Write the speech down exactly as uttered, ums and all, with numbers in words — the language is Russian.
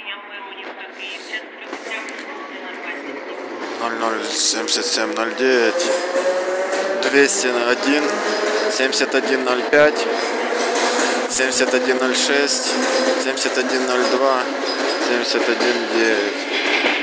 ноль ноль семьдесят семь ноль девять двести один семьдесят один ноль пять семьдесят один ноль шесть семьдесят один ноль два семьдесят один девять.